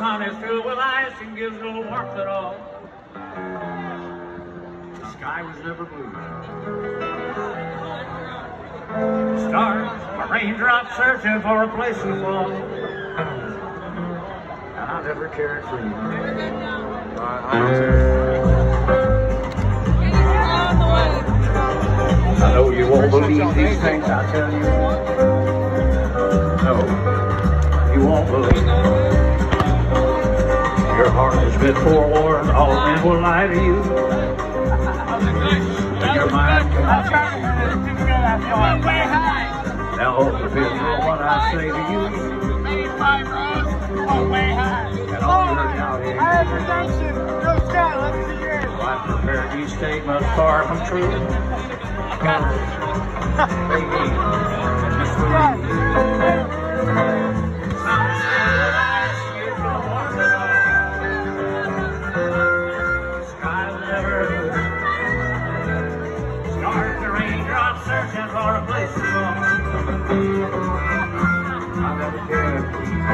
sun is filled with ice and gives no warmth at all. The sky was never blue. Stars, a raindrop searching for a place to fall. And I never cared for you. I know you won't believe these things I tell you. No, you won't believe. Your heart has been forewarned, all men will lie to you. Your mind cannot be. Now hold the fifth for what I say to you. And all your doubt is. I have redemption. Go Scott, let's see yours. I prepared these statements far from true. Searching for a place to go. I never cared for you.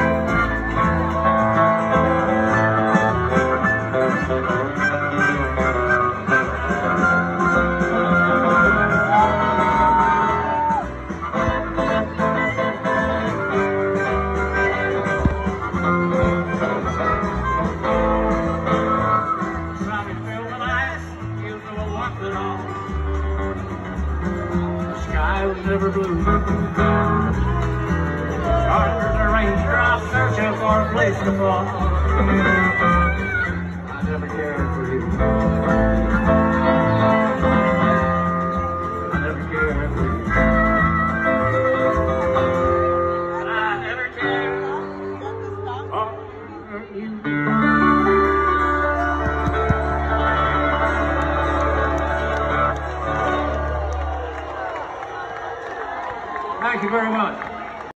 Sunny filled with ice, gives no warmth at all. I was never blue. Stars and raindrops searching for a place to fall. I never cared for you. I never cared for you. And I never cared for you. Thank you very much.